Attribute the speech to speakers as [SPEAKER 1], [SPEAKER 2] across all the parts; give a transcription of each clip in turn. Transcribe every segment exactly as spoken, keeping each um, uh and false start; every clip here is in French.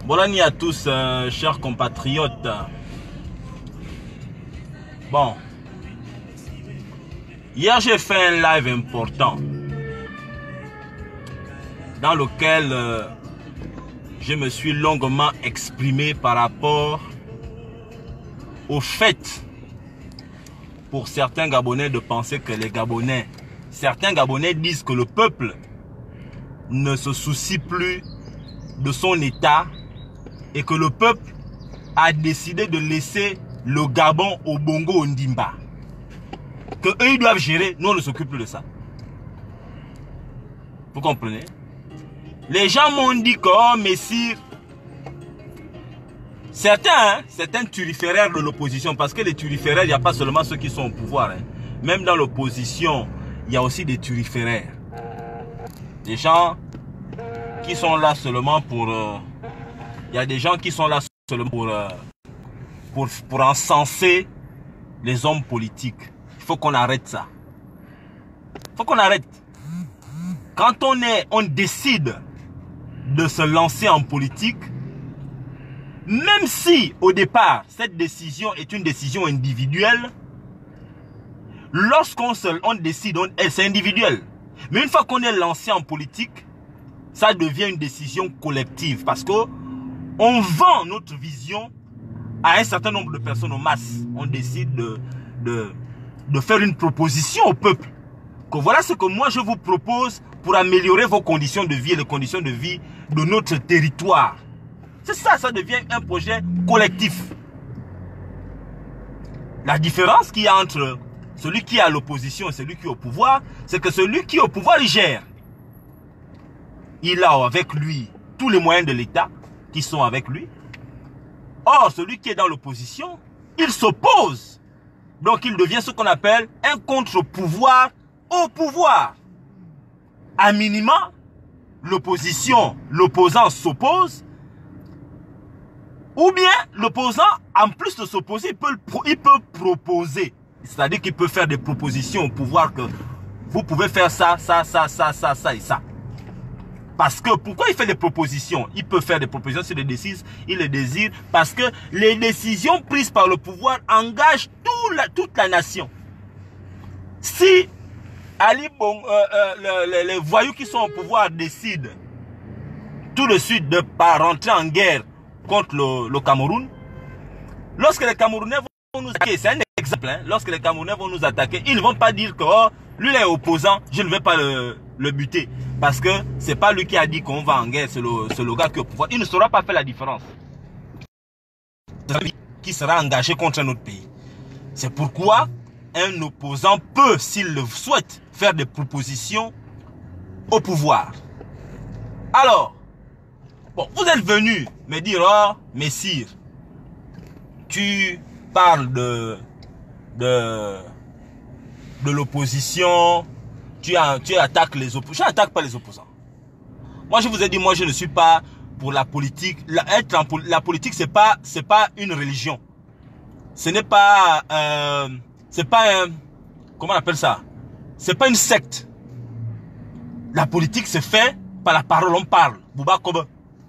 [SPEAKER 1] Bonne nuit à tous, euh, chers compatriotes. Bon, hier j'ai fait un live important dans lequel euh, je me suis longuement exprimé par rapport au fait pour certains Gabonais de penser que les Gabonais, certains Gabonais disent que le peuple ne se soucie plus de son état et que le peuple a décidé de laisser le Gabon au Bongo Ondimba. Que eux ils doivent gérer, nous on ne s'occupe plus de ça. Vous comprenez? Les gens m'ont dit que, oh messire, certains, hein, certains turiféraires de l'opposition, parce que les turiféraires, il n'y a pas seulement ceux qui sont au pouvoir. Hein. Même dans l'opposition, il y a aussi des turiféraires. Des gens qui sont là seulement pour... Euh, il y a des gens qui sont là seulement pour, euh, pour, pour encenser les hommes politiques. Il faut qu'on arrête ça. Il faut qu'on arrête. Quand on, est, on décide de se lancer en politique, même si au départ, cette décision est une décision individuelle, lorsqu'on on décide, c'est individuel. Mais une fois qu'on est lancé en politique, ça devient une décision collective parce que on vend notre vision à un certain nombre de personnes aux masses. On décide de, de, de faire une proposition au peuple. Que voilà ce que moi je vous propose pour améliorer vos conditions de vie et les conditions de vie de notre territoire. C'est ça, ça devient un projet collectif. La différence qu'il y a entre celui qui est à l'opposition et celui qui est au pouvoir, c'est que celui qui est au pouvoir, il gère. Il a avec lui tous les moyens de l'État qui sont avec lui. Or, celui qui est dans l'opposition, il s'oppose. Donc, il devient ce qu'on appelle un contre-pouvoir au pouvoir. À minima, l'opposition, l'opposant s'oppose. Ou bien, l'opposant, en plus de s'opposer, il peut, il peut proposer. C'est-à-dire qu'il peut faire des propositions au pouvoir que vous pouvez faire ça, ça, ça, ça, ça, ça et ça. Parce que, pourquoi il fait des propositions? Il peut faire des propositions s'il les décide, il les désire. Parce que les décisions prises par le pouvoir engagent tout la, toute la nation. Si Ali Bon, euh, euh, les, les voyous qui sont au pouvoir décident tout de suite de ne pas rentrer en guerre contre le, le Cameroun, lorsque les Camerounais vont nous attaquer, c'est un exemple, hein, lorsque les Camerounais vont nous attaquer, ils ne vont pas dire que oh, lui est opposant, je ne vais pas le, le buter. Parce que c'est pas lui qui a dit qu'on va en guerre, c'est le, le gars qui est au pouvoir. Il ne saura pas faire la différence. C'est lui qui sera engagé contre un autre pays. C'est pourquoi un opposant peut, s'il le souhaite, faire des propositions au pouvoir. Alors, bon, vous êtes venu me dire, oh, messire, tu parles de, de, de l'opposition, tu, tu attaques les opposants. Je n'attaque pas les opposants. Moi, je vous ai dit, moi, je ne suis pas pour la politique. La, être en, la politique, ce n'est pas, c'est pas une religion. Ce n'est pas, euh, c'est pas un, comment on appelle ça? C'est pas une secte. La politique se fait par la parole, on parle. Bouba Kobe.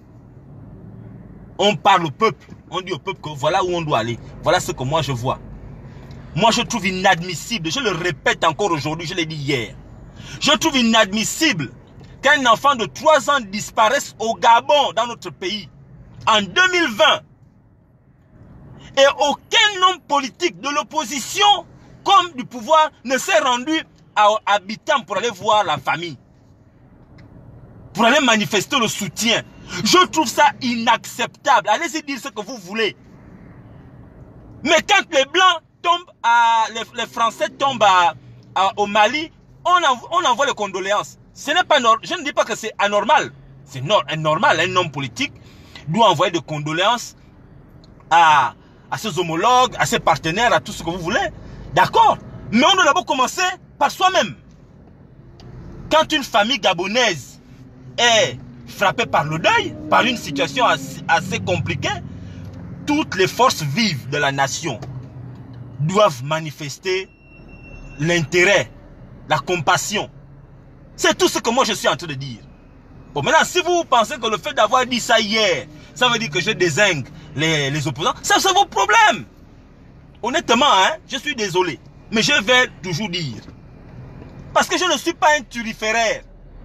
[SPEAKER 1] On parle au peuple. On dit au peuple que voilà où on doit aller. Voilà ce que moi je vois. Moi je trouve inadmissible, je le répète encore aujourd'hui, je l'ai dit hier. Je trouve inadmissible qu'un enfant de trois ans disparaisse au Gabon, dans notre pays, en deux mille vingt. Et aucun homme politique de l'opposition comme du pouvoir ne s'est rendu à Abidjan pour aller voir la famille. Pour aller manifester le soutien. Je trouve ça inacceptable. Allez-y dire ce que vous voulez. Mais quand les Blancs tombent, à, les, les Français tombent à, à, au Mali, on, envo, on envoie les condoléances. Ce n'est pas normal. Je ne dis pas que c'est anormal. C'est no, normal. Un homme politique doit envoyer des condoléances à, à ses homologues, à ses partenaires, à tout ce que vous voulez. D'accord. Mais on doit d'abord commencer par soi-même. Quand une famille gabonaise est frappée par le deuil, par une situation assez, assez compliquée, toutes les forces vives de la nation doivent manifester l'intérêt, la compassion. C'est tout ce que moi je suis en train de dire. Bon, maintenant, si vous pensez que le fait d'avoir dit ça hier, Ça veut dire que je dézingue les, les opposants. Ça, c'est vos problèmes. Honnêtement, hein, je suis désolé. Mais je vais toujours dire. Parce que je ne suis pas un turiféraire.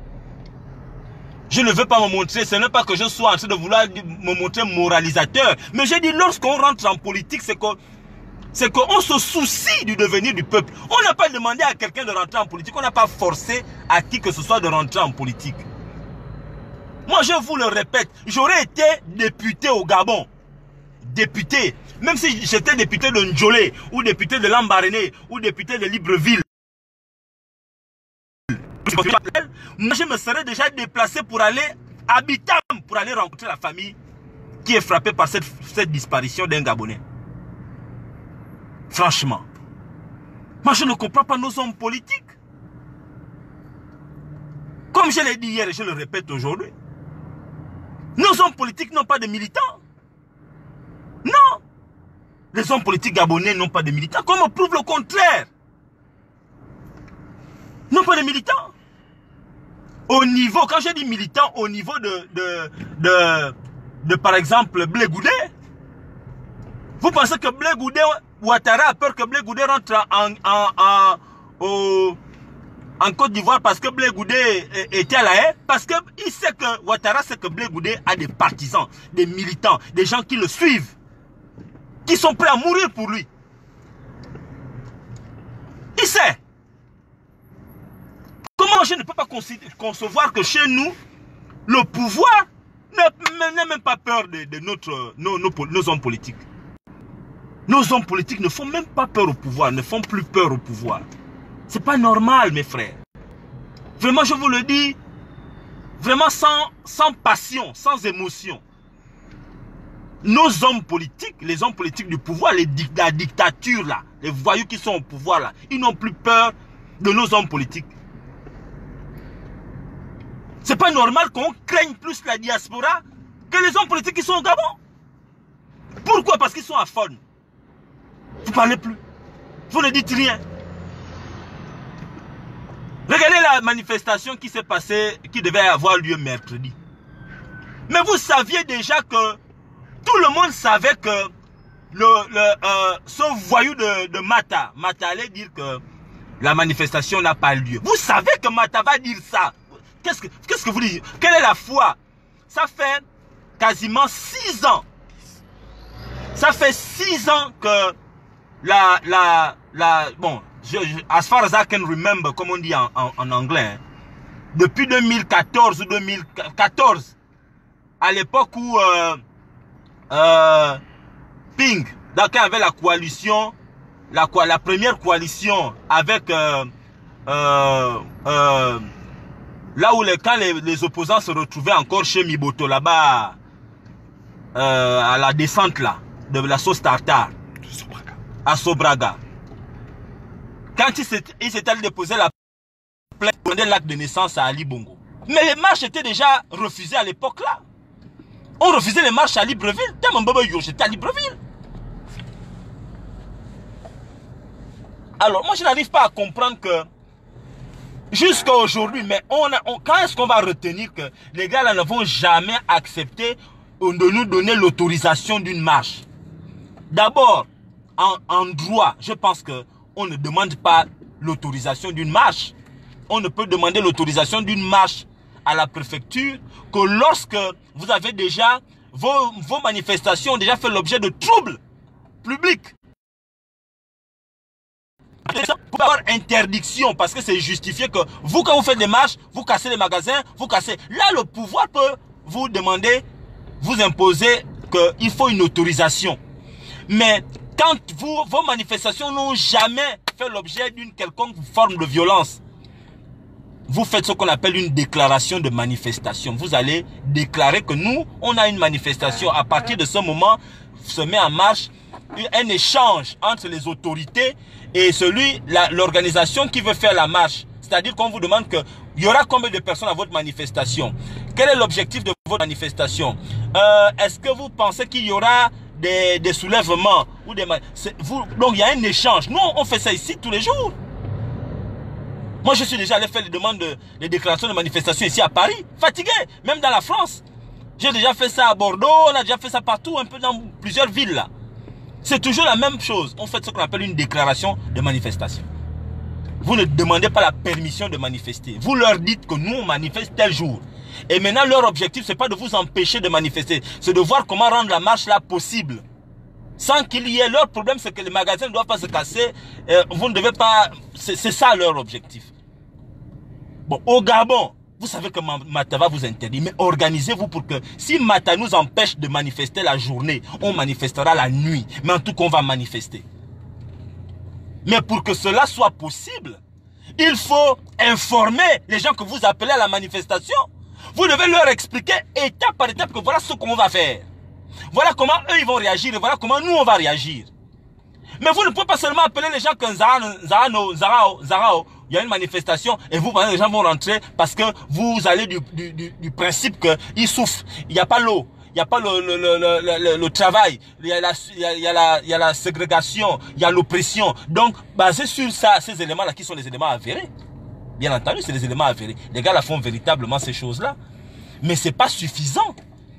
[SPEAKER 1] Je ne veux pas me montrer, ce n'est pas que je sois en train de vouloir me montrer moralisateur. Mais je dis, lorsqu'on rentre en politique, c'est qu'on c'est qu'on se soucie du devenir du peuple. On n'a pas demandé à quelqu'un de rentrer en politique. On n'a pas forcé à qui que ce soit de rentrer en politique. Moi, je vous le répète, j'aurais été député au Gabon. Député. Même si j'étais député de Ndjolé, ou député de Lambaréné, ou député de Libreville. Moi, je me serais déjà déplacé pour aller à Bitam, pour aller rencontrer la famille qui est frappée par cette, cette disparition d'un Gabonais. Franchement. Moi, je ne comprends pas nos hommes politiques. Comme je l'ai dit hier et je le répète aujourd'hui. Nos hommes politiques n'ont pas de militants. Non. Les hommes politiques gabonais n'ont pas de militants. Comme on prouve le contraire. N'ont pas de militants. Au niveau, quand je dis militant, au niveau de, de, de, de par exemple, Blé Goudé. Vous pensez que Blé Goudé, Ouattara a peur que Blé Goudé rentre en, en, en, au, en Côte d'Ivoire parce que Blé Goudé était à la haie? Parce qu'il sait que Ouattara sait que Blé Goudé a des partisans, des militants, des gens qui le suivent, qui sont prêts à mourir pour lui. Il sait. Comment je ne peux pas concevoir que chez nous, le pouvoir n'a même pas peur de, de notre, nos, nos, nos hommes politiques. Nos hommes politiques ne font même pas peur au pouvoir, ne font plus peur au pouvoir. C'est pas normal, mes frères. Vraiment, je vous le dis, vraiment sans, sans passion, sans émotion. Nos hommes politiques, les hommes politiques du pouvoir, les, la dictature là, les voyous qui sont au pouvoir là, ils n'ont plus peur de nos hommes politiques. C'est pas normal qu'on craigne plus la diaspora que les hommes politiques qui sont au Gabon. Pourquoi? Parce qu'ils sont à fond. Vous ne parlez plus. Vous ne dites rien. Regardez la manifestation qui s'est passée, qui devait avoir lieu mercredi. Mais vous saviez déjà que tout le monde savait que le, le, euh, ce voyou de, de Mata, Mata allait dire que la manifestation n'a pas lieu. Vous savez que Mata va dire ça. Qu'est-ce que, qu'est-ce que vous dites? Quelle est la foi? Ça fait quasiment six ans. Ça fait six ans que la, la, la, bon, je, je, as far as I can remember, comme on dit en, en, en anglais, hein, depuis deux mille quatorze ou deux mille quatorze, à l'époque où euh, euh, Ping, dans quand il y avait la coalition, la, la première coalition avec euh, euh, euh, là où les, quand les, les opposants se retrouvaient encore chez Miboto, là-bas, euh, à la descente là, de la sauce tartare, à Sobraga. Quand ils s'étaient allés déposer la plainte pour demander l'acte de naissance à Ali Bongo. Mais les marches étaient déjà refusées à l'époque là. On refusait les marches à Libreville. J'étais à Libreville. Alors moi je n'arrive pas à comprendre que jusqu'à aujourd'hui, mais on a, on, quand est-ce qu'on va retenir que les gars là ne vont jamais accepter de nous donner l'autorisation d'une marche? D'abord, en, en droit, je pense que on ne demande pas l'autorisation d'une marche. On ne peut demander l'autorisation d'une marche à la préfecture que lorsque vous avez déjà, vos, vos manifestations ont déjà fait l'objet de troubles publics. Pour avoir interdiction, parce que c'est justifié que vous, quand vous faites des marches, vous cassez les magasins, vous cassez. Là, le pouvoir peut vous demander, vous imposer qu'il faut une autorisation. Mais quand vous, vos manifestations n'ont jamais fait l'objet d'une quelconque forme de violence, vous faites ce qu'on appelle une déclaration de manifestation. Vous allez déclarer que nous, on a une manifestation. À partir de ce moment, se met en marche un échange entre les autorités et celui, l'organisation qui veut faire la marche. C'est-à-dire qu'on vous demande que il y aura combien de personnes à votre manifestation? Quel est l'objectif de votre manifestation? euh, Est-ce que vous pensez qu'il y aura des, des soulèvements ou des vous, donc il y a un échange. Nous, on fait ça ici tous les jours. Moi, je suis déjà allé faire les demandes de les déclarations de manifestation ici à Paris. Fatigué, même dans la France. J'ai déjà fait ça à Bordeaux, on a déjà fait ça partout, un peu dans plusieurs villes là. C'est toujours la même chose. On fait ce qu'on appelle une déclaration de manifestation. Vous ne demandez pas la permission de manifester. Vous leur dites que nous, on manifeste tel jour. Et maintenant, leur objectif, ce n'est pas de vous empêcher de manifester. C'est de voir comment rendre la marche là possible. Sans qu'il y ait... Leur problème, c'est que les magasins ne doivent pas se casser. Euh, vous ne devez pas... C'est ça leur objectif. Bon, au Gabon, vous savez que Mata va vous interdire. Mais organisez-vous pour que... Si Mata nous empêche de manifester la journée, on manifestera la nuit. Mais en tout cas, on va manifester. Mais pour que cela soit possible, il faut informer les gens que vous appelez à la manifestation. Vous devez leur expliquer étape par étape que voilà ce qu'on va faire. Voilà comment eux ils vont réagir et voilà comment nous on va réagir. Mais vous ne pouvez pas seulement appeler les gens que Zarao, Zarao, Zarao, il y a une manifestation et vous, les gens vont rentrer parce que vous allez du, du, du, du principe qu'ils souffrent. Il n'y a pas l'eau. Il n'y a pas le, le, le, le, le, le travail, il y a la, il y a, il y a la, il y a la ségrégation, il y a l'oppression. Donc, basé sur ça, ces éléments-là qui sont des éléments avérés. Bien entendu, c'est des éléments avérés. Les gars là font véritablement ces choses-là. Mais ce n'est pas suffisant.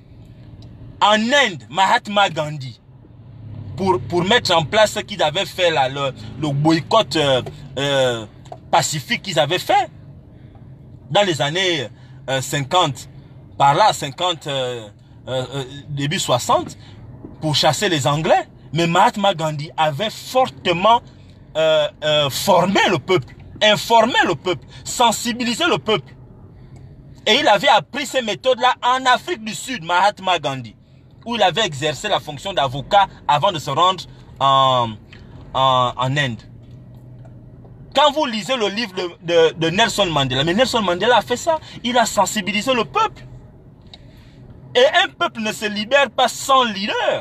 [SPEAKER 1] En Inde, Mahatma Gandhi, pour, pour mettre en place ce qu'ils avaient fait là, le, le boycott euh, euh, pacifique qu'ils avaient fait, dans les années euh, cinquante, par là, cinquante... Euh, Euh, euh, début soixante, pour chasser les Anglais. Mais Mahatma Gandhi avait fortement euh, euh, formé le peuple, informé le peuple, sensibilisé le peuple. Et il avait appris ces méthodes-là en Afrique du Sud, Mahatma Gandhi, où il avait exercé la fonction d'avocat avant de se rendre en, en, en Inde. Quand vous lisez le livre de, de, de Nelson Mandela, mais Nelson Mandela a fait ça, il a sensibilisé le peuple. Et un peuple ne se libère pas sans leader.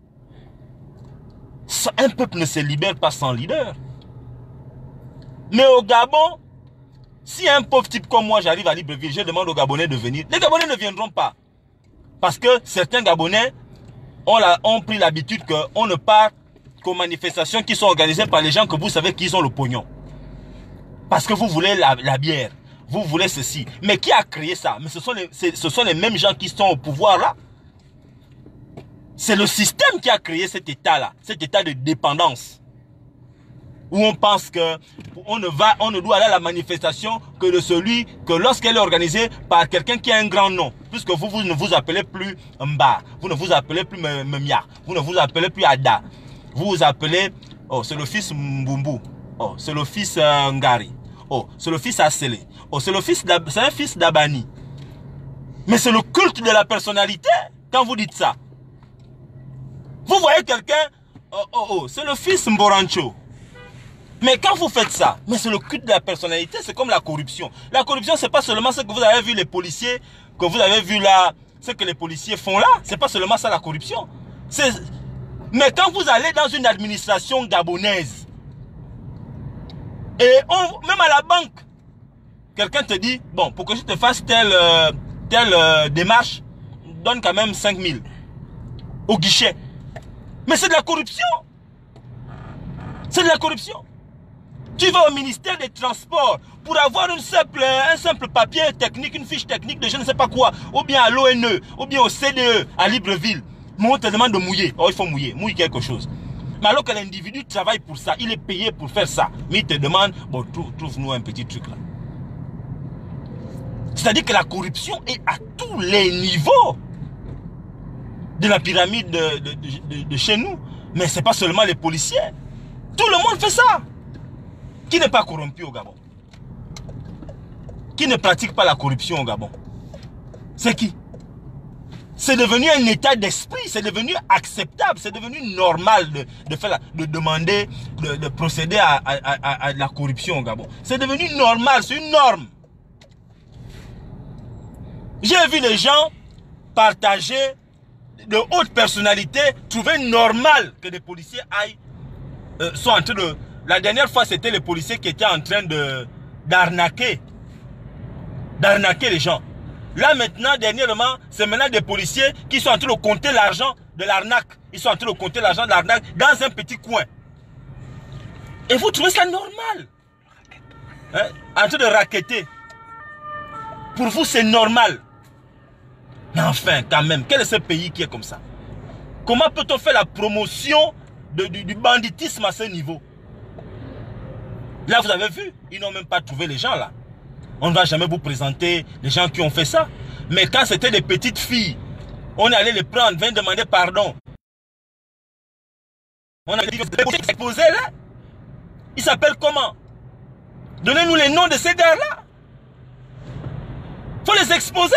[SPEAKER 1] Un peuple ne se libère pas sans leader. Mais au Gabon, si un pauvre type comme moi, j'arrive à Libreville, je demande aux Gabonais de venir. Les Gabonais ne viendront pas. Parce que certains Gabonais ont, la, ont pris l'habitude qu'on ne part qu'aux manifestations qui sont organisées par les gens que vous savez qu'ils ont le pognon. Parce que vous voulez la, la bière. Vous voulez ceci. Mais qui a créé ça? Mais ce sont les, ce sont les mêmes gens qui sont au pouvoir là. C'est le système qui a créé cet état-là. Cet état de dépendance. Où on pense que on ne, va, on ne doit aller à la manifestation que de celui que lorsqu'elle est organisée par quelqu'un qui a un grand nom. Puisque vous, vous ne vous appelez plus Mba. Vous ne vous appelez plus Memia. Vous ne vous appelez plus Ada. Vous vous appelez... Oh, c'est le fils Mbumbu. Oh, c'est le fils euh, Ngari. Oh, c'est le fils Assele. Oh, c'est le fils c'est un fils d'Abani. Mais c'est le culte de la personnalité quand vous dites ça. Vous voyez quelqu'un, oh, oh, oh, c'est le fils Mborancho. Mais quand vous faites ça, mais c'est le culte de la personnalité, c'est comme la corruption. La corruption, c'est pas seulement ce que vous avez vu les policiers, que vous avez vu là, ce que les policiers font là, c'est pas seulement ça la corruption. Mais quand vous allez dans une administration gabonaise, et on, même à la banque, quelqu'un te dit, bon, pour que je te fasse telle, euh, telle euh, démarche, donne quand même cinq mille au guichet. Mais c'est de la corruption. C'est de la corruption. Tu vas au ministère des Transports pour avoir une simple, un simple papier technique, une fiche technique de je ne sais pas quoi, ou bien à l'O N E, ou bien au C D E, à Libreville. Mais on te demande de mouiller. Oh, il faut mouiller, mouille quelque chose. Mais alors que l'individu travaille pour ça, il est payé pour faire ça. Mais il te demande, bon, trouve-nous un petit truc là. C'est-à-dire que la corruption est à tous les niveaux de la pyramide de, de, de, de, de chez nous. Mais ce n'est pas seulement les policiers. Tout le monde fait ça. Qui n'est pas corrompu au Gabon? Qui ne pratique pas la corruption au Gabon? C'est qui? C'est devenu un état d'esprit, c'est devenu acceptable, c'est devenu normal de, de, faire la, de demander, de, de procéder à, à, à, à la corruption au Gabon. C'est devenu normal, c'est une norme. J'ai vu les gens partager, de hautes personnalités, trouver normal que des policiers aillent, euh, sont en train de... La dernière fois, c'était les policiers qui étaient en train de d'arnaquer, d'arnaquer les gens. Là maintenant, dernièrement, c'est maintenant des policiers qui sont en train de compter l'argent de l'arnaque. Ils sont en train de compter l'argent de l'arnaque dans un petit coin. Et vous trouvez ça normal? Hein? En train de racketter. Pour vous, c'est normal. Mais enfin, quand même, quel est ce pays qui est comme ça? Comment peut-on faire la promotion de, du, du banditisme à ce niveau? Là, vous avez vu, ils n'ont même pas trouvé les gens là. On ne va jamais vous présenter les gens qui ont fait ça. Mais quand c'était des petites filles, on allait les prendre, venir demander pardon. On a dit que vous exposé là. Ils s'appellent comment? Donnez-nous les noms de ces gars-là. Il faut les exposer.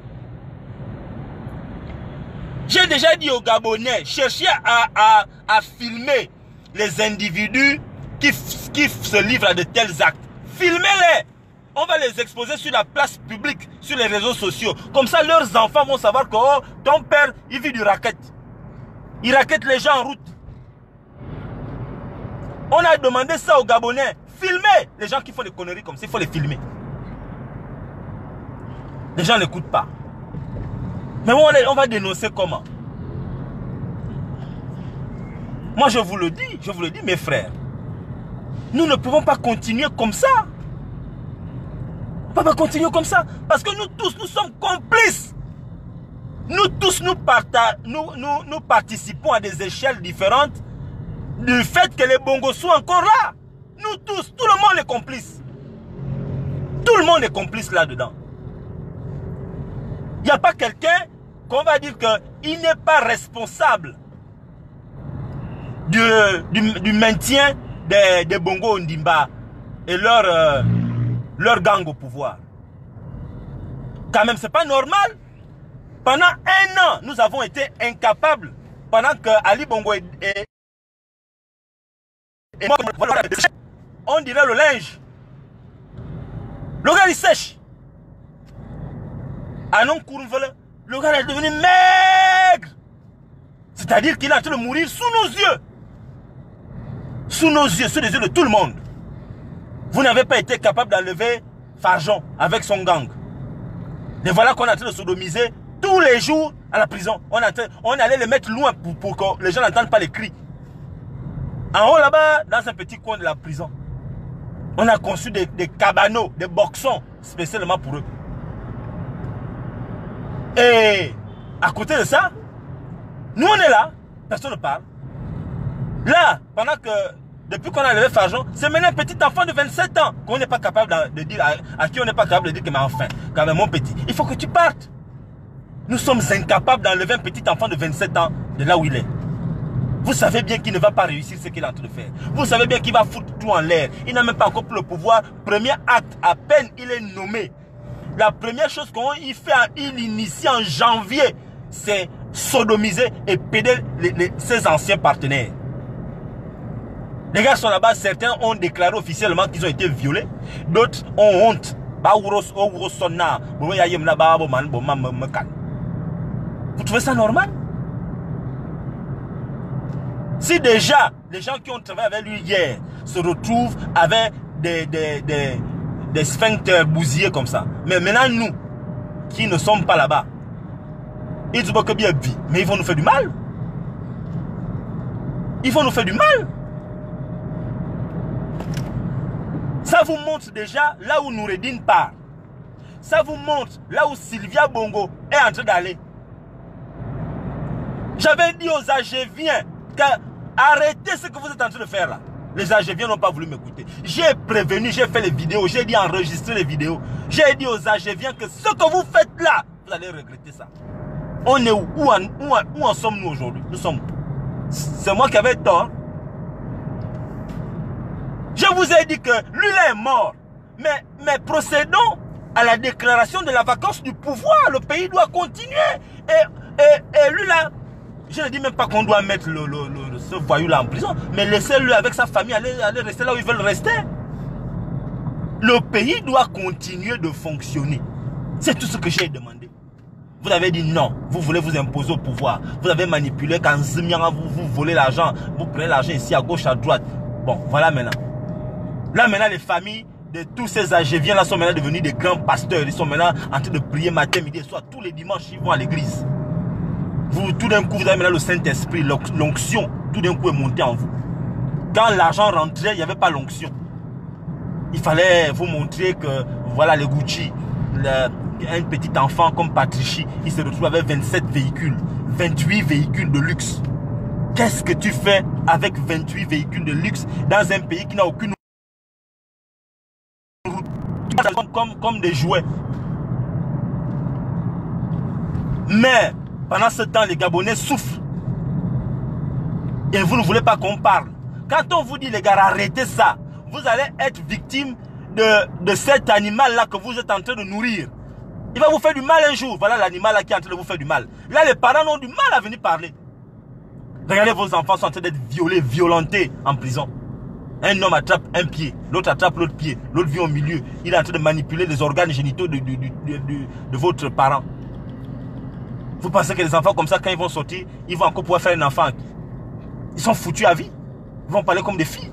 [SPEAKER 1] J'ai déjà dit aux Gabonais, cherchez à, à, à filmer les individus qui, qui se livrent à de tels actes. Filmez-les. On va les exposer sur la place publique, sur les réseaux sociaux. Comme ça, leurs enfants vont savoir que oh, ton père, il vit du racket. Il raquette les gens en route. On a demandé ça aux Gabonais. Filmez les gens qui font des conneries comme ça, il faut les filmer. Les gens n'écoutent pas. Mais on, on va dénoncer comment? Moi, je vous le dis, je vous le dis, mes frères. Nous ne pouvons pas continuer comme ça. On ne peut pas continuer comme ça. Parce que nous tous, nous sommes complices. Nous tous, nous, parta nous, nous, nous participons à des échelles différentes du fait que les bongos soient encore là. Nous tous, tout le monde est complice. Tout le monde est complice là-dedans. Il n'y a pas quelqu'un qu'on va dire qu'il n'est pas responsable du, du, du maintien des, des bongos Ondimba et leur, euh, leur gang au pouvoir. Quand même, c'est pas normal. Pendant un an, nous avons été incapables, pendant que Ali Bongo est, est, est mort, on dirait le linge. Le gars il sèche. Anon Kourvele, le gars est devenu maigre. C'est-à-dire qu'il est en train de mourir sous nos yeux. Sous nos yeux, sous les yeux de tout le monde. Vous n'avez pas été capable d'enlever Farjon avec son gang. Et voilà qu'on est en train de sodomiser tous les jours à la prison. On, a, on allait les mettre loin pour, pour que les gens n'entendent pas les cris. En haut là-bas, dans un petit coin de la prison, on a conçu des, des cabanos, des boxons spécialement pour eux. Et à côté de ça, nous on est là, personne ne parle. Là, pendant que, depuis qu'on a levé Farjon, c'est maintenant un petit enfant de vingt-sept ans qu'on n'est pas capable de dire, à, à qui on n'est pas capable de dire que, mais enfin, quand même mon petit, il faut que tu partes. Nous sommes incapables d'enlever un petit enfant de vingt-sept ans de là où il est. Vous savez bien qu'il ne va pas réussir ce qu'il est en train de faire. Vous savez bien qu'il va foutre tout en l'air. Il n'a même pas encore le pouvoir. Premier acte, à peine il est nommé. La première chose qu'il fait, il initie en janvier, c'est sodomiser et péder les, les, ses anciens partenaires. Les gars sont là-bas, certains ont déclaré officiellement qu'ils ont été violés. D'autres ont honte. Vous trouvez ça normal? Si déjà, les gens qui ont travaillé avec lui hier se retrouvent avec des, des, des, des sphincters bousillés comme ça. Mais maintenant, nous, qui ne sommes pas là-bas, ils disent que bien vie, mais ils vont nous faire du mal. Ils vont nous faire du mal. Ça vous montre déjà là où Noureddine part. Ça vous montre là où Sylvia Bongo est en train d'aller. J'avais dit aux Agéviens que arrêtez ce que vous êtes en train de faire là. Les Agéviens n'ont pas voulu m'écouter. J'ai prévenu, j'ai fait les vidéos, j'ai dit enregistrer les vidéos. J'ai dit aux Agéviens que ce que vous faites là, vous allez regretter ça. On est où? Où en, où en, où en sommes-nous aujourd'hui? Nous sommes. C'est moi qui avais tort. Je vous ai dit que lui là est mort. Mais, mais procédons à la déclaration de la vacance du pouvoir. Le pays doit continuer. Et, et, et lui là, je ne dis même pas qu'on doit mettre le, le, le, ce voyou là en prison. Mais laissez-le avec sa famille aller, aller rester là où ils veulent rester. Le pays doit continuer de fonctionner. C'est tout ce que j'ai demandé. Vous avez dit non. Vous voulez vous imposer au pouvoir. Vous avez manipulé quand vous, vous volez l'argent. Vous prenez l'argent ici à gauche, à droite. Bon, voilà maintenant. Là maintenant les familles de tous ces Agéviens là sont maintenant devenus des grands pasteurs. Ils sont maintenant en train de prier matin, midi et soir. Tous les dimanches ils vont à l'église. Vous, tout d'un coup, vous avez maintenant le Saint-Esprit, l'onction, tout d'un coup est monté en vous. Quand l'argent rentrait, il n'y avait pas l'onction. Il fallait vous montrer que, voilà, les Gucci, le, un petit enfant comme Patrici, il se retrouve avec vingt-sept véhicules, vingt-huit véhicules de luxe. Qu'est-ce que tu fais avec vingt-huit véhicules de luxe dans un pays qui n'a aucune route comme, comme, comme des jouets? Mais pendant ce temps, les Gabonais souffrent. Et vous ne voulez pas qu'on parle. Quand on vous dit, les gars, arrêtez ça, vous allez être victime de, de cet animal-là que vous êtes en train de nourrir. Il va vous faire du mal un jour. Voilà l'animal-là qui est en train de vous faire du mal. Là, les parents ont du mal à venir parler. Regardez, vos enfants sont en train d'être violés, violentés en prison. Un homme attrape un pied, l'autre attrape l'autre pied, l'autre vit au milieu. Il est en train de manipuler les organes génitaux de, de, de, de, de, de votre parent. Vous pensez que les enfants comme ça, quand ils vont sortir, ils vont encore pouvoir faire un enfant? Ils sont foutus à vie. Ils vont parler comme des filles.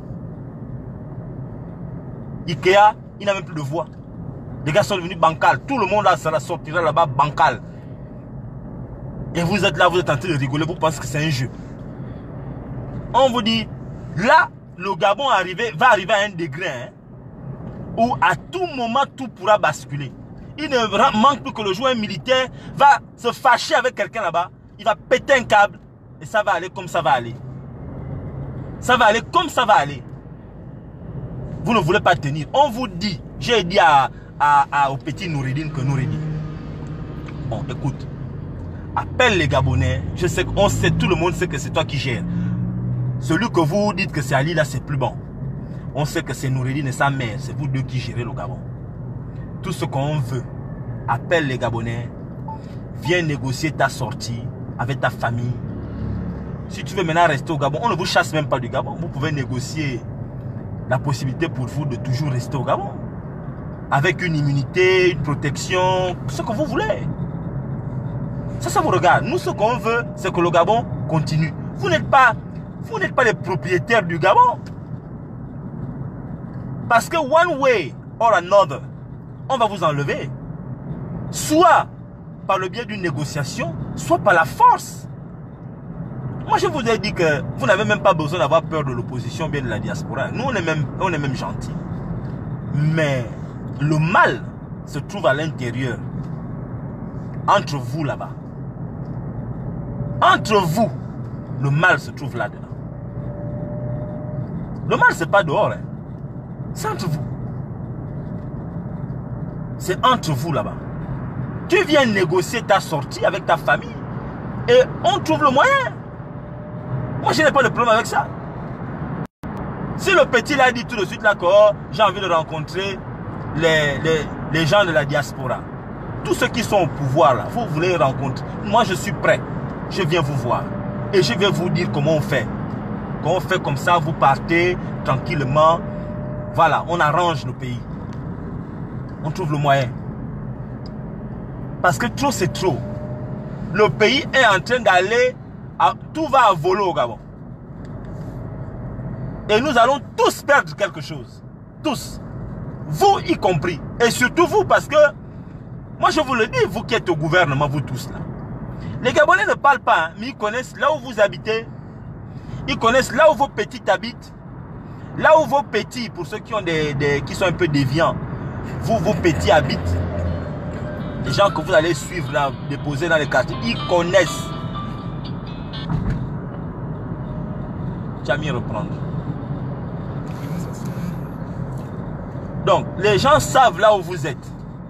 [SPEAKER 1] Ikea, il n'a même plus de voix. Les gars sont devenus bancals. Tout le monde là sortira là-bas bancal. Et vous êtes là, vous êtes en train de rigoler, vous pensez que c'est un jeu. On vous dit, là, le Gabon arrivé, va arriver à un degré hein, où à tout moment, tout pourra basculer. Il ne manque plus que le joueur militaire va se fâcher avec quelqu'un là-bas. Il va péter un câble et ça va aller comme ça va aller. Ça va aller comme ça va aller. Vous ne voulez pas tenir. On vous dit, j'ai dit à, à, à, au petit Noureddine que Noureddine. Bon, écoute. Appelle les Gabonais. Je sais qu'on sait, tout le monde sait que c'est toi qui gères. Celui que vous dites que c'est Ali là, c'est plus bon. On sait que c'est Noureddine et sa mère. C'est vous deux qui gérez le Gabon. Tout ce qu'on veut. Appelle les Gabonais. Viens négocier ta sortie avec ta famille. Si tu veux maintenant rester au Gabon, on ne vous chasse même pas du Gabon. Vous pouvez négocier la possibilité pour vous de toujours rester au Gabon. Avec une immunité, une protection, ce que vous voulez. Ça, ça vous regarde. Nous, ce qu'on veut, c'est que le Gabon continue. Vous n'êtes pas, vous n'êtes pas les propriétaires du Gabon. Parce que one way or another, on va vous enlever. Soit par le biais d'une négociation, soit par la force. Moi, je vous ai dit que vous n'avez même pas besoin d'avoir peur de l'opposition, bien de la diaspora. Nous, on est même, on est même gentils. Mais le mal se trouve à l'intérieur. Entre vous là-bas. Entre vous, le mal se trouve là-dedans. Le mal, c'est pas dehors. Hein. C'est entre vous. C'est entre vous là-bas. Tu viens négocier ta sortie avec ta famille et on trouve le moyen. Moi, je n'ai pas de problème avec ça. Si le petit l'a dit tout de suite là que oh, j'ai envie de rencontrer les, les, les gens de la diaspora. Tous ceux qui sont au pouvoir là, vous voulez rencontrer. Moi, je suis prêt. Je viens vous voir. Et je vais vous dire comment on fait. Quand on fait comme ça, vous partez tranquillement. Voilà, on arrange le pays. On trouve le moyen. Parce que trop, c'est trop. Le pays est en train d'aller... Tout va à volo au Gabon. Et nous allons tous perdre quelque chose. Tous. Vous y compris. Et surtout vous, parce que... Moi, je vous le dis, vous qui êtes au gouvernement, vous tous là. Les Gabonais ne parlent pas, hein, mais ils connaissent là où vous habitez. Ils connaissent là où vos petits habitent. Là où vos petits, pour ceux qui, ont des, des, qui sont un peu déviants, vous, vos petits habitent. Les gens que vous allez suivre là, déposer dans les quartiers, ils connaissent. Tu as mis reprendre. Donc, les gens savent là où vous êtes.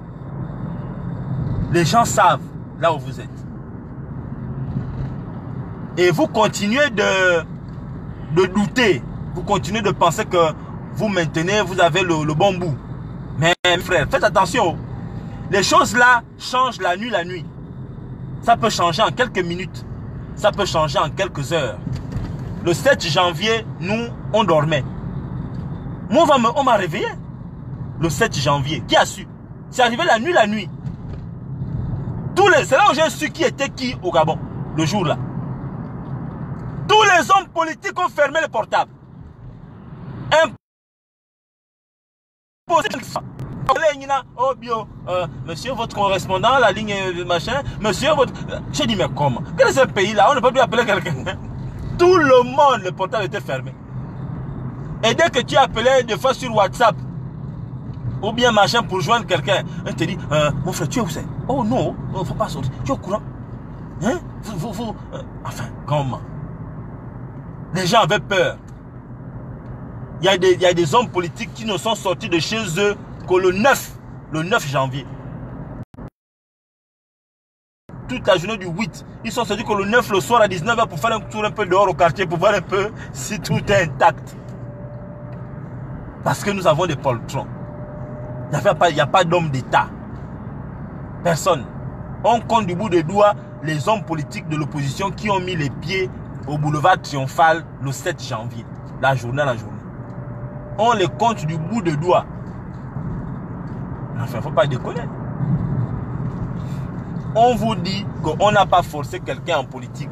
[SPEAKER 1] Les gens savent là où vous êtes. Et vous continuez de, de douter. Vous continuez de penser que vous maintenez, vous avez le, le bon bout. Mais frère, faites attention. Les choses là changent la nuit, la nuit. Ça peut changer en quelques minutes. Ça peut changer en quelques heures. Le sept janvier, nous, on dormait. Moi, on m'a réveillé. Le sept janvier. Qui a su? C'est arrivé la nuit, la nuit. C'est là où j'ai su qui était qui au Gabon, le jour-là. Tous les hommes politiques ont fermé le portable. Impossible. Oh bio, euh, monsieur votre correspondant, la ligne machin, monsieur votre... J'ai dit mais comment? Quel est ce pays-là? On ne peut plus appeler quelqu'un. Tout le monde, le portable était fermé. Et dès que tu appelais des fois sur WhatsApp, Ou bien machin pour joindre quelqu'un. Il te dit, euh, mon frère, tu es où c'est? Oh non, il ne faut pas sortir. Tu es au courant? Hein? Vous, vous, vous, euh, enfin, comment? Les gens avaient peur. Il y a des, il y a des hommes politiques qui ne sont sortis de chez eux que le neuf, le neuf janvier. Toute la journée du huit, ils sont sortis que le neuf le soir à dix-neuf heures pour faire un tour un peu dehors au quartier, pour voir un peu si tout est intact. Parce que nous avons des poltrons. Il n'y a pas, il n'y a pas d'homme d'État. Personne. On compte du bout des doigts les hommes politiques de l'opposition qui ont mis les pieds au boulevard Triomphal le sept janvier. La journée à la journée. On les compte du bout des doigts. Enfin, il ne faut pas déconner. On vous dit qu'on n'a pas forcé quelqu'un en politique.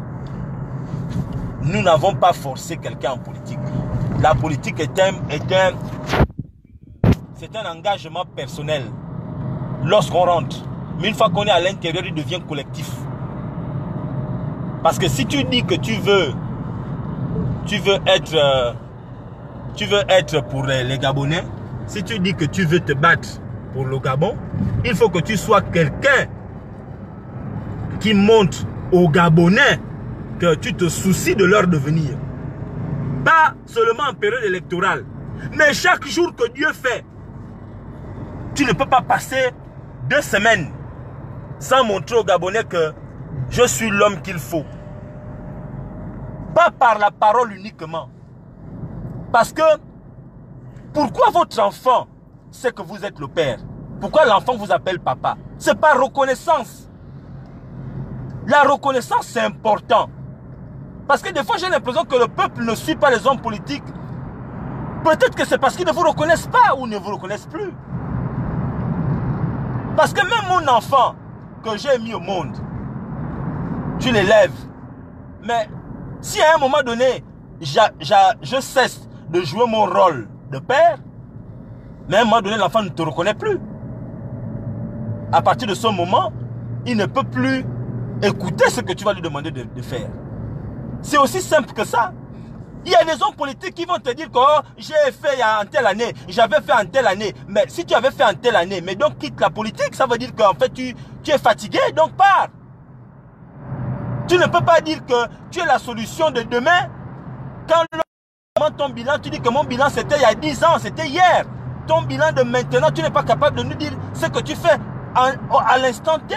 [SPEAKER 1] Nous n'avons pas forcé quelqu'un en politique. La politique est un, est un, c'est un engagement personnel lorsqu'on rentre. Mais une fois qu'on est à l'intérieur, il devient collectif. Parce que si tu dis que tu veux, tu veux être, euh, tu veux être pour les, les Gabonais, si tu dis que tu veux te battre pour le Gabon, il faut que tu sois quelqu'un qui montre aux Gabonais que tu te soucies de leur devenir. Pas seulement en période électorale, mais chaque jour que Dieu fait. Tu ne peux pas passer deux semaines sans montrer aux Gabonais que je suis l'homme qu'il faut. Pas par la parole uniquement. Parce que, pourquoi votre enfant sait que vous êtes le père? Pourquoi l'enfant vous appelle papa? C'est par reconnaissance. La reconnaissance, c'est important. Parce que des fois, j'ai l'impression que le peuple ne suit pas les hommes politiques. Peut-être que c'est parce qu'ils ne vous reconnaissent pas ou ne vous reconnaissent plus. Parce que même mon enfant que j'ai mis au monde, tu l'élèves. Mais si à un moment donné, je cesse de jouer mon rôle de père, mais à un moment donné, l'enfant ne te reconnaît plus. À partir de ce moment, il ne peut plus écouter ce que tu vas lui demander de, de faire. C'est aussi simple que ça. Il y a des hommes politiques qui vont te dire que oh, j'ai fait en telle année, j'avais fait en telle année. Mais si tu avais fait en telle année, mais donc quitte la politique, ça veut dire qu'en fait tu, tu es fatigué, donc pars. Tu ne peux pas dire que tu es la solution de demain. Quand ton bilan, tu dis que mon bilan c'était il y a dix ans, c'était hier. Ton bilan de maintenant, tu n'es pas capable de nous dire ce que tu fais en, à l'instant T.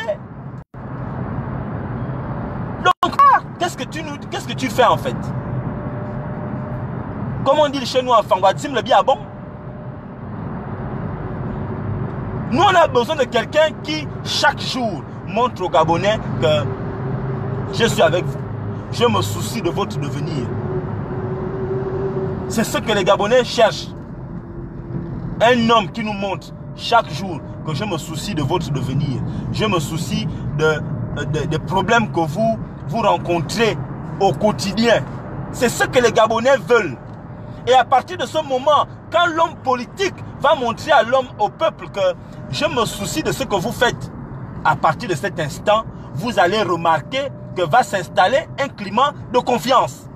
[SPEAKER 1] Donc, qu'est-ce que tu nous, qu'est-ce que tu fais en fait? Comme on dit chez nous en Fanguadzim, le bien bon. Nous, on a besoin de quelqu'un qui, chaque jour, montre aux Gabonais que je suis avec vous. Je me soucie de votre devenir. C'est ce que les Gabonais cherchent. Un homme qui nous montre chaque jour que je me soucie de votre devenir. Je me soucie de, de, des problèmes que vous, vous rencontrez au quotidien. C'est ce que les Gabonais veulent. Et à partir de ce moment, quand l'homme politique va montrer à l'homme, au peuple que je me soucie de ce que vous faites, à partir de cet instant, vous allez remarquer que va s'installer un climat de confiance.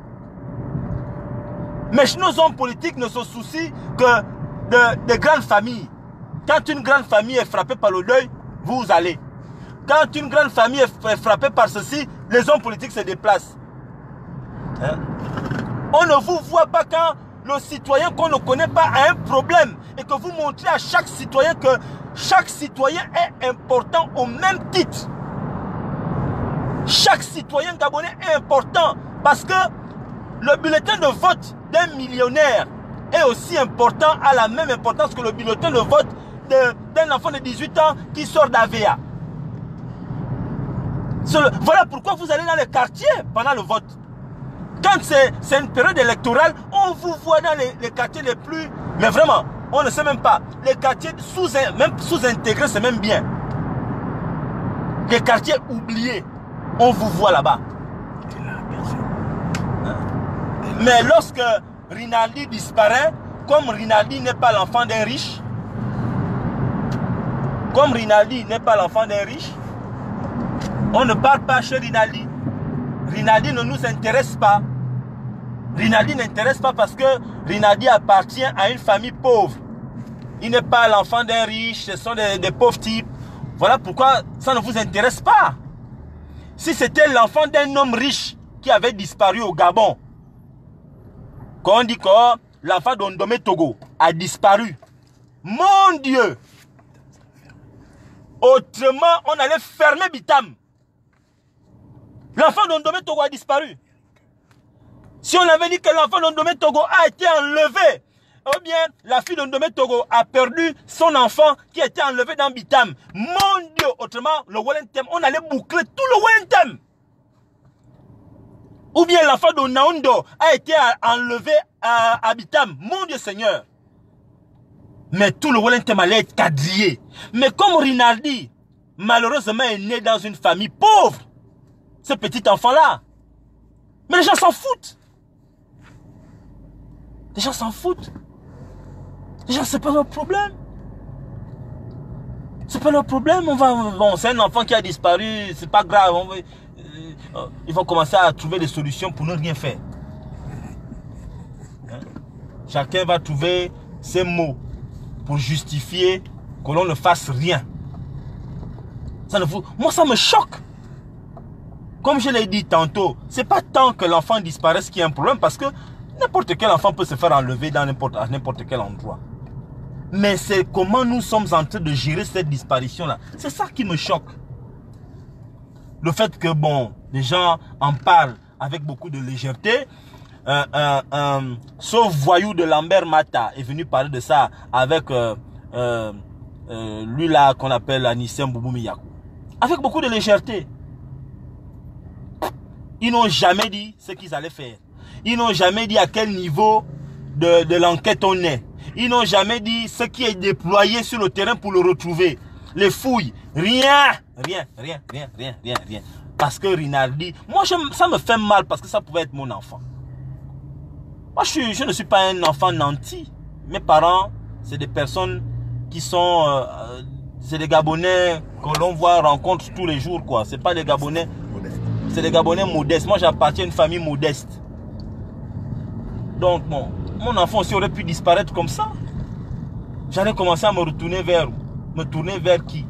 [SPEAKER 1] Mais nos hommes politiques ne se soucient que de, de grandes familles. Quand une grande famille est frappée par le deuil, vous allez. Quand une grande famille est frappée par ceci, les hommes politiques se déplacent. Hein? On ne vous voit pas quand le citoyen qu'on ne connaît pas a un problème et que vous montrez à chaque citoyen que chaque citoyen est important au même titre. Chaque citoyen gabonais est important parce que le bulletin de vote d'un millionnaire est aussi important, a la même importance que le bulletin de vote d'un enfant de dix-huit ans qui sort d'A V A. Voilà pourquoi vous allez dans les quartiers pendant le vote. Quand c'est une période électorale, on vous voit dans les, les quartiers les plus... Mais vraiment, on ne sait même pas. Les quartiers sous, même sous-intégrés, c'est même bien. Les quartiers oubliés, on vous voit là-bas. Mais lorsque Rinaldi disparaît, comme Rinaldi n'est pas l'enfant d'un riche, comme Rinaldi n'est pas l'enfant d'un riche, on ne parle pas chez Rinaldi. Rinaldi ne nous intéresse pas. Rinaldi n'intéresse pas parce que Rinaldi appartient à une famille pauvre. il n'est pas l'enfant d'un riche, ce sont des, des pauvres types. Voilà pourquoi ça ne vous intéresse pas. Si c'était l'enfant d'un homme riche qui avait disparu au Gabon, quand on dit que l'enfant d'Ondomé Togo a disparu, mon Dieu, autrement on allait fermer Bitam. L'enfant d'Ondomé Togo a disparu. Si on avait dit que l'enfant d'Ondomé Togo a été enlevé, ou bien la fille d'Ondomé Togo a perdu son enfant qui a été enlevé dans Bitam, mon Dieu, autrement, le Wellington, on allait boucler tout le Wellington. Ou bien l'enfant de Naondo a été enlevé à, à Bitam, mon Dieu Seigneur. Mais tout le Wellington allait être quadrillé. Mais comme Rinaldi, malheureusement, est né dans une famille pauvre, ce petit enfant-là, mais les gens s'en foutent. Les gens s'en foutent. Les gens, c'est pas leur problème. C'est pas leur problème. On va, bon, c'est un enfant qui a disparu, c'est pas grave. On va, euh, ils vont commencer à trouver des solutions pour ne rien faire. Hein? Chacun va trouver ses mots pour justifier que l'on ne fasse rien. Ça ne vous, moi, ça me choque. Comme je l'ai dit tantôt, c'est pas tant que l'enfant disparaisse qui est un problème, parce que n'importe quel enfant peut se faire enlever dans n'importe à n'importe quel endroit. Mais c'est comment nous sommes en train de gérer cette disparition-là. C'est ça qui me choque. Le fait que, bon, les gens en parlent avec beaucoup de légèreté. Euh, euh, euh, sauf voyou de Lambert Mata est venu parler de ça avec euh, euh, euh, lui là qu'on appelle Anissé Mbouboumi Yakou. Avec beaucoup de légèreté. Ils n'ont jamais dit ce qu'ils allaient faire. Ils n'ont jamais dit à quel niveau de, de l'enquête on est. Ils n'ont jamais dit ce qui est déployé sur le terrain pour le retrouver. Les fouilles, rien, rien, rien, rien, rien, rien, rien. Parce que Rinaldi, moi je, ça me fait mal parce que ça pouvait être mon enfant. Moi je, suis, je ne suis pas un enfant nanti. Mes parents, c'est des personnes qui sont... Euh, c'est des Gabonais que l'on voit, rencontre tous les jours, quoi. C'est pas des Gabonais... C'est des Gabonais modestes. Moi, j'appartiens à une famille modeste. Donc, bon, mon enfant aussi aurait pu disparaître comme ça. J'allais commencer à me retourner vers... Me tourner vers qui?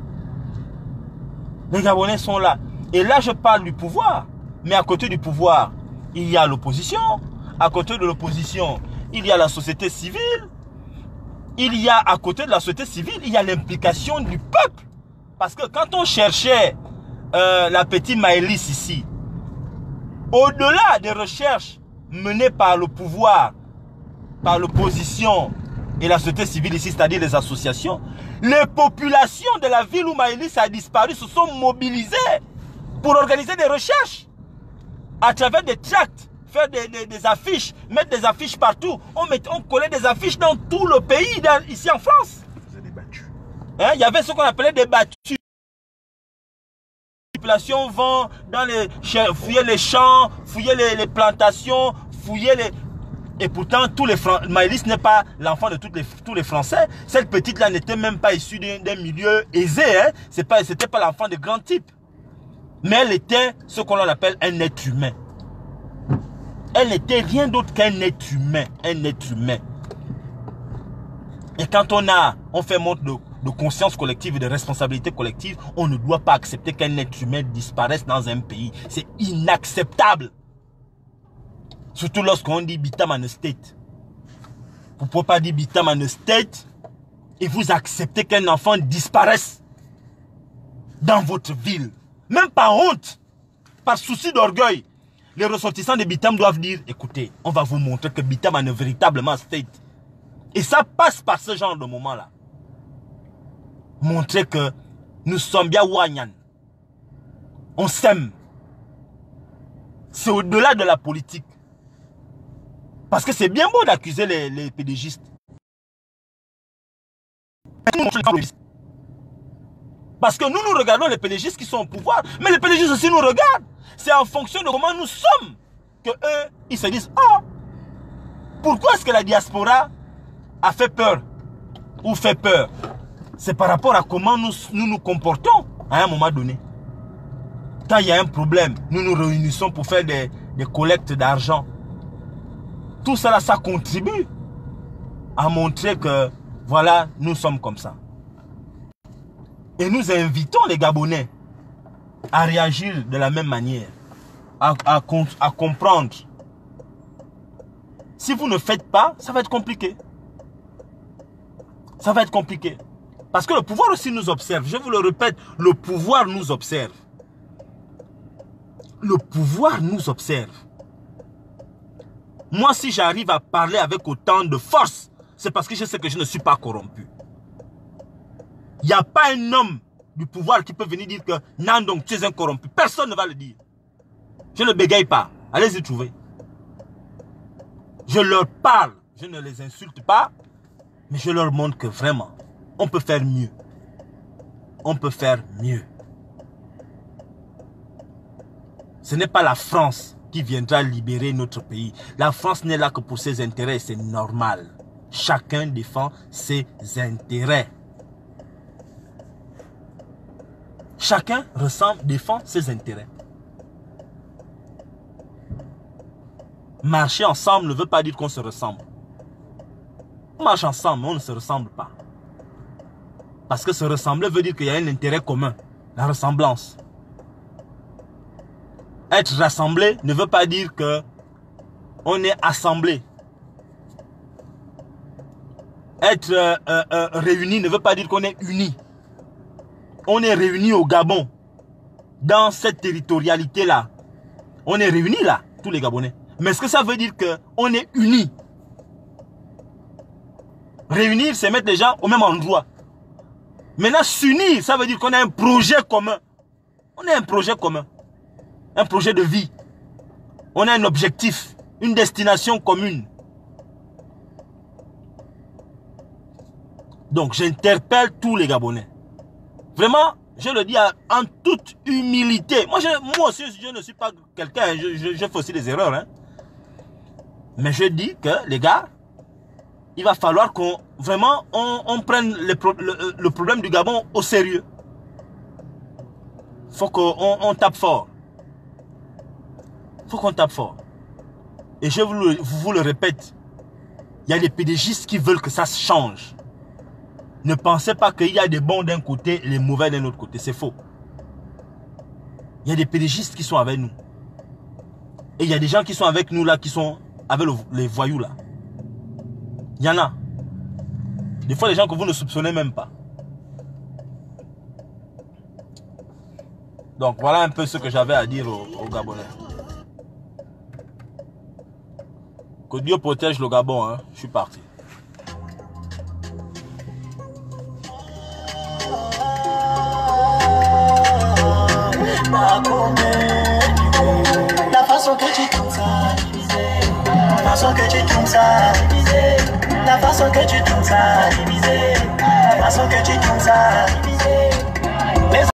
[SPEAKER 1] Les Gabonais sont là. Et là, je parle du pouvoir. Mais à côté du pouvoir, il y a l'opposition. À côté de l'opposition, il y a la société civile. Il y a, à côté de la société civile, il y a l'implication du peuple. Parce que quand on cherchait... Euh, la petite Maëlys ici, au-delà des recherches menées par le pouvoir, par l'opposition et la société civile ici, c'est-à-dire les associations, les populations de la ville où Maëlys a disparu se sont mobilisées pour organiser des recherches à travers des tracts, faire des, des, des affiches, mettre des affiches partout. On, met, on collait des affiches dans tout le pays, dans, ici en France. Hein, il y avait ce qu'on appelait des battus. La population vont dans les, fouiller les champs, fouiller les, les plantations, fouiller les... Et pourtant, tous les Maëlys n'est pas l'enfant de toutes les, tous les Français. Cette petite-là n'était même pas issue d'un milieu aisé. Hein? Ce n'était pas, pas l'enfant de grands types. Mais elle était ce qu'on appelle un être humain. Elle n'était rien d'autre qu'un être humain. Un être humain. Et quand on a, on fait montre de... de conscience collective et de responsabilité collective, on ne doit pas accepter qu'un être humain disparaisse dans un pays. C'est inacceptable. Surtout lorsqu'on dit Bitam en state. Vous ne pouvez pas dire Bitam en state et vous acceptez qu'un enfant disparaisse dans votre ville. Même par honte, par souci d'orgueil. Les ressortissants de Bitam doivent dire, écoutez, on va vous montrer que Bitam en est véritablement state. Et ça passe par ce genre de moment-là. Montrer que nous sommes bien Wanyan. On s'aime. C'est au-delà de la politique. Parce que c'est bien beau d'accuser les, les pédégistes. Parce que nous, nous regardons les pédégistes qui sont au pouvoir. Mais les pédégistes aussi nous regardent. C'est en fonction de comment nous sommes que eux, ils se disent, oh, pourquoi est-ce que la diaspora a fait peur ou fait peur? C'est par rapport à comment nous, nous nous comportons à un moment donné. Quand il y a un problème, nous nous réunissons pour faire des, des collectes d'argent. Tout cela, ça contribue à montrer que Voilà, nous sommes comme ça. Et nous invitons les Gabonais à réagir de la même manière, à, à, à comprendre. Si vous ne faites pas, ça va être compliqué. Ça va être compliqué. Parce que le pouvoir aussi nous observe. Je vous le répète, le pouvoir nous observe. Le pouvoir nous observe. Moi, si j'arrive à parler avec autant de force, c'est parce que je sais que je ne suis pas corrompu. Il n'y a pas un homme du pouvoir qui peut venir dire que non, donc tu es un corrompu. Personne ne va le dire. Je ne bégaye pas. Allez-y trouver. Je leur parle. Je ne les insulte pas. Mais je leur montre que vraiment, on peut faire mieux. On peut faire mieux. Ce n'est pas la France qui viendra libérer notre pays. La France n'est là que pour ses intérêts. C'est normal. Chacun défend ses intérêts. Chacun ressemble, défend ses intérêts. Marcher ensemble ne veut pas dire qu'on se ressemble. On marche ensemble, mais on ne se ressemble pas. Parce que se ressembler veut dire qu'il y a un intérêt commun. La ressemblance. Être rassemblé ne veut pas dire que on est assemblé. Être euh, euh, euh, réuni ne veut pas dire qu'on est unis. On est réunis au Gabon. Dans cette territorialité-là. On est réunis là, tous les Gabonais. Mais est-ce que ça veut dire qu'on est unis? Réunir, c'est mettre les gens au même endroit. Maintenant, s'unir, ça veut dire qu'on a un projet commun. On a un projet commun. Un projet de vie. On a un objectif. Une destination commune. Donc, j'interpelle tous les Gabonais. Vraiment, je le dis en toute humilité. Moi, je, moi aussi, je ne suis pas quelqu'un. Je, je, je fais aussi des erreurs. Hein. Mais je dis que, les gars, il va falloir qu'on vraiment on, on prenne le, le, le problème du Gabon au sérieux. Il faut qu'on on tape fort. Il faut qu'on tape fort. Et je vous le, vous le répète, il y a des pédégistes qui veulent que ça change. Ne pensez pas qu'il y a des bons d'un côté et les mauvais d'un autre côté. C'est faux. Il y a des pédégistes qui sont avec nous. Et il y a des gens qui sont avec nous là, qui sont avec le, les voyous là. Il y en a. Des fois, des gens que vous ne soupçonnez même pas. Donc, voilà un peu ce que j'avais à dire aux, aux Gabonais. Que Dieu protège le Gabon, hein. Je suis parti.
[SPEAKER 2] La façon que tu tournes ça, la façon que tu tournes ça, la façon que tu tournes ça, la façon que tu tournes ça.